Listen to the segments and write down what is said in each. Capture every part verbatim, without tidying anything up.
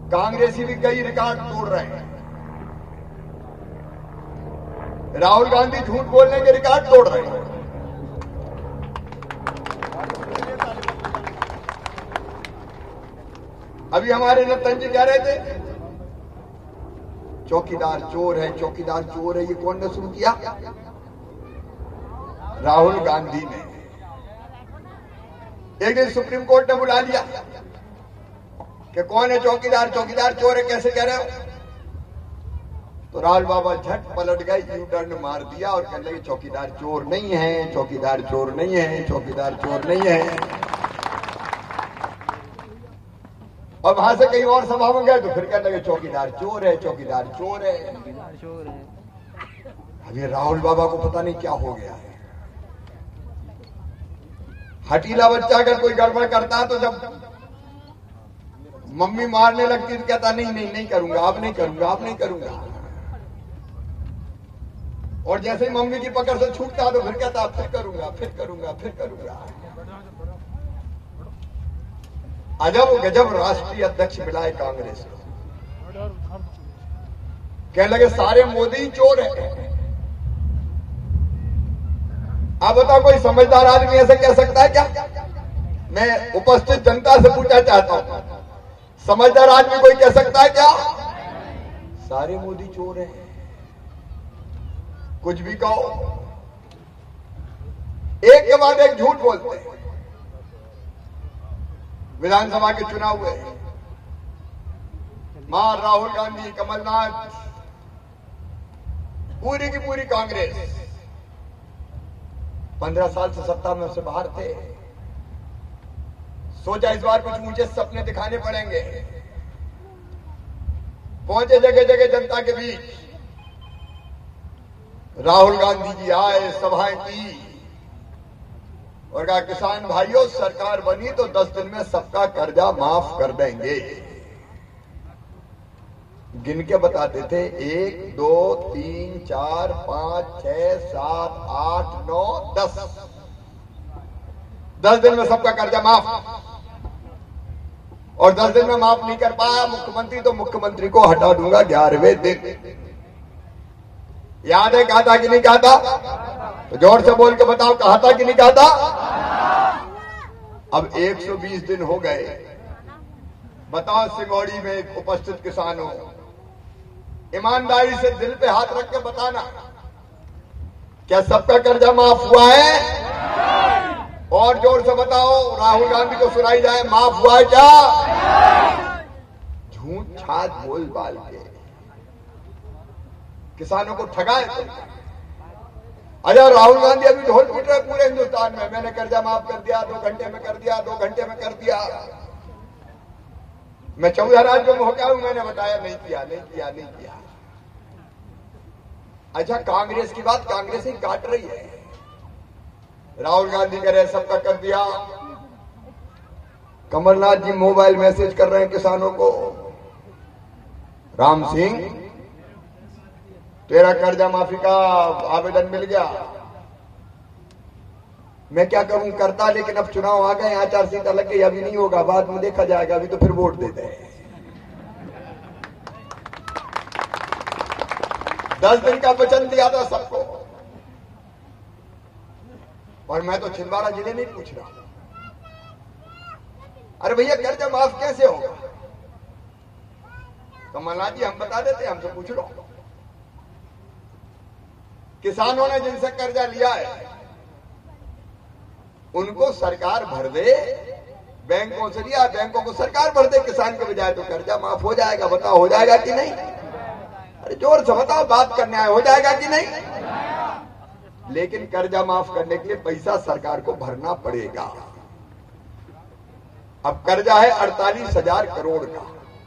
कांग्रेसी भी कई रिकॉर्ड तोड़ रहे हैं। राहुल गांधी झूठ बोलने के रिकॉर्ड तोड़ रहे हैं। अभी हमारे नतन जी कह रहे थे चौकीदार चोर है, चौकीदार चोर है। ये कौन ने शुरू किया? राहुल गांधी ने। एक दिन सुप्रीम कोर्ट ने बुला लिया कि कौन है चौकीदार, चौकीदार चोर है, कैसे कह रहे हो? तो राहुल बाबा झट पलट गए, यू टर्न मार दिया और कहने लगे चौकीदार चोर नहीं है, चौकीदार चोर नहीं है, चौकीदार चोर नहीं है। और वहां से कहीं और सभा में गए तो फिर कहने लगे चौकीदार चोर है, चौकीदार चोर है। अभी राहुल बाबा को पता नहीं क्या हो गया है। हटीला बच्चा अगर कोई गड़बड़ करता तो जब मम्मी मारने लगती तो कहता नहीं नहीं नहीं करूंगा, अब नहीं करूंगा, अब नहीं करूंगा। और जैसे ही मम्मी की पकड़ से छूटता तो फिर कहता फिर करूंगा, फिर करूंगा, फिर करूंगा। अजब गजब राष्ट्रीय अध्यक्ष मिला है कांग्रेस को। कहने लगे सारे मोदी चोर है। आप बताओ कोई समझदार आदमी ऐसे कह सकता है क्या? मैं उपस्थित जनता से पूछना चाहता हूं, समझदार आदमी कोई कह सकता है क्या सारे मोदी चोर हैं? कुछ भी कहो, एक के बाद एक झूठ बोलते हैं। विधानसभा के चुनाव हुए, मां राहुल गांधी, कमलनाथ, पूरी की पूरी कांग्रेस पंद्रह साल से सत्ता में से बाहर थे। सोचा इस बार कुछ ऊंचे सपने दिखाने पड़ेंगे। पहुंचे जगह जगह जनता के बीच, राहुल गांधी जी आए, सभाएं की और कहा किसान भाइयों सरकार बनी तो दस दिन में सबका कर्जा माफ कर देंगे। गिन के बताते थे, एक दो तीन चार पांच छह सात आठ नौ दस, दस दिन में सबका कर्जा माफ। और दस दिन में माफ नहीं कर पाया मुख्यमंत्री तो मुख्यमंत्री को हटा दूंगा ग्यारहवें दिन। याद है कहा था कि नहीं कहा था? तो जोर से बोल के बताओ, कहा था कि नहीं कहा था? अब एक सौ बीस दिन हो गए। बताओ सिंगौड़ी में उपस्थित किसानों, ईमानदारी से दिल पे हाथ रख के बताना, क्या सबका कर्जा माफ हुआ है? और जोर से बताओ, राहुल गांधी को सुनाई जाए, माफ हुआ है क्या? झूठ छाछ बोल बाल के किसानों को ठगाए। अरे राहुल गांधी अभी ढोल पीट रहे पूरे हिंदुस्तान में, मैंने कर्जा माफ कर दिया, दो घंटे में कर दिया, दो घंटे में कर दिया। मैं चौदह राज्यों में होकर हूं, मैंने बताया नहीं किया, नहीं किया, नहीं किया। अच्छा, कांग्रेस की बात कांग्रेस ही काट रही है। राहुल गांधी कह रहे सबका कर दिया, कमलनाथ जी मोबाइल मैसेज कर रहे हैं किसानों को, राम सिंह तेरा कर्जा माफी का आवेदन मिल गया। मैं क्या करूं, करता, लेकिन अब चुनाव आ गए, आचार संहिता लग गई, अभी नहीं होगा, बाद में देखा जाएगा, अभी तो फिर वोट देते हैं। दस दिन का वचन दिया था सबको, और मैं तो छिंदवाड़ा जिले नहीं पूछ रहा। अरे भैया कर्जा माफ कैसे होगा? कमलनाथ जी हम बता देते, हमसे पूछ लो। किसानों ने जिनसे कर्जा लिया है उनको सरकार भर दे, बैंकों से लिया, बैंकों को सरकार भर दे किसान के बजाय, तो कर्जा माफ हो जाएगा। बताओ हो जाएगा कि नहीं? अरे जोर से बताओ, बात करने आए, हो जाएगा कि नहीं? लेकिन कर्जा माफ करने के लिए पैसा सरकार को भरना पड़ेगा। अब कर्जा है अड़तालीस हजार करोड़ का,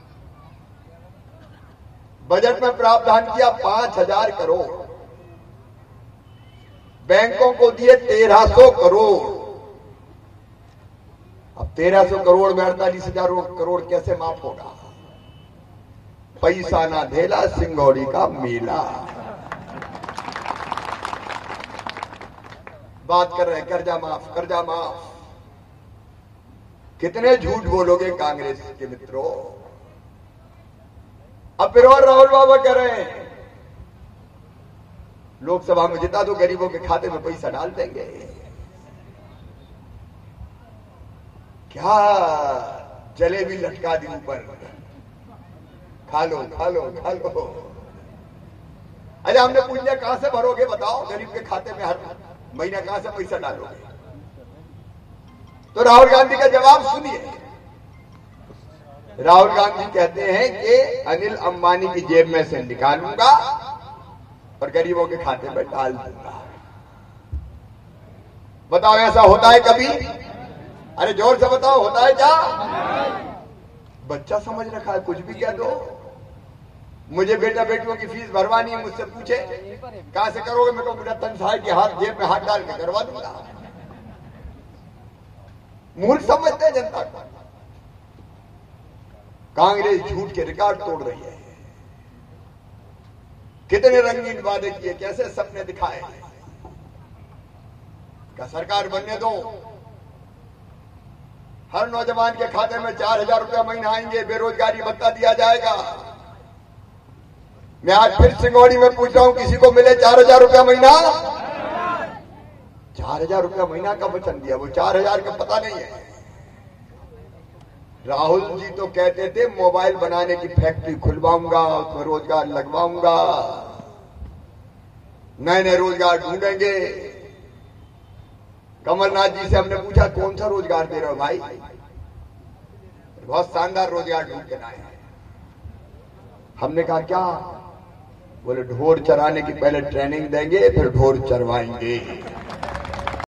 बजट में प्रावधान किया पांच हजार करोड़, बैंकों को दिए तेरह सौ करोड़। अब तेरह सौ करोड़ में अड़तालीस हजार करोड़ कैसे माफ होगा? पैसा ना धेला सिंगौड़ी का मेला। बात कर रहे हैं कर्जा माफ, कर्जा माफ। कितने झूठ बोलोगे कांग्रेस के मित्रों? अब फिर और राहुल बाबा कह रहे हैं लोकसभा में जिता तो गरीबों के खाते में पैसा डाल देंगे। क्या जलेबी लटका दी ऊपर, खा लो खा लो खा लो। अच्छा हमने पूछ लिया कहां से भरोगे बताओ, गरीब के खाते में हर महीना कहां से पैसा डालोगे? तो राहुल गांधी का जवाब सुनिए। राहुल गांधी कहते हैं कि अनिल अंबानी की जेब में से निकालूंगा और गरीबों के खाते में डाल दूंगा। बताओ ऐसा होता है कभी? अरे जोर से बताओ होता है क्या? बच्चा समझ रखा है, कुछ भी कह दो। मुझे बेटा बेटियों की फीस भरवानी है, मुझसे पूछे कहां से करोगे, मैं कहूं बेटा तनख्वाह के हाथ जेब में हाथ डाल के करवा दूंगा। मूर्ख समझते हैं जनता को। कांग्रेस झूठ के रिकॉर्ड तोड़ रही है। कितने रंगीन वादे किए, कैसे सपने दिखाए। का सरकार बनने दो, हर नौजवान के खाते में चार हजार रुपया महीना आएंगे, बेरोजगारी भत्ता दिया जाएगा। मैं आज फिर सिंगौड़ी में पूछ रहा हूं, किसी को मिले चार हजार रुपया महीना? चार हजार रुपया महीना का वचन दिया, वो चार हजार का पता नहीं है। राहुल जी तो कहते थे मोबाइल बनाने की फैक्ट्री खुलवाऊंगा, उसमें रोजगार लगवाऊंगा, नए नए रोजगार ढूंढेंगे। कमलनाथ जी से हमने पूछा कौन सा रोजगार दे रहे हो भाई? बहुत शानदार रोजगार ढूंढ के लाए हैं। हमने कहा क्या? बोले ढोर चराने की पहले ट्रेनिंग देंगे फिर ढोर चरवाएंगे।